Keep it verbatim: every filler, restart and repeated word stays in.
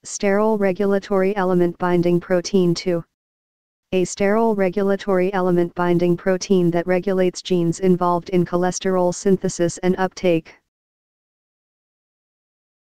Sterol regulatory element binding protein two. A sterol regulatory element binding protein that regulates genes involved in cholesterol synthesis and uptake.